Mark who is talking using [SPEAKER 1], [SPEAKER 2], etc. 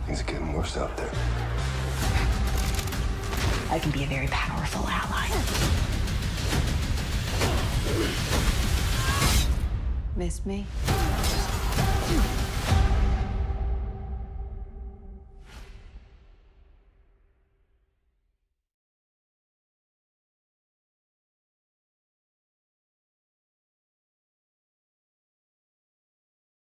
[SPEAKER 1] Things are getting worse out there.
[SPEAKER 2] I can be a very powerful ally. Miss me?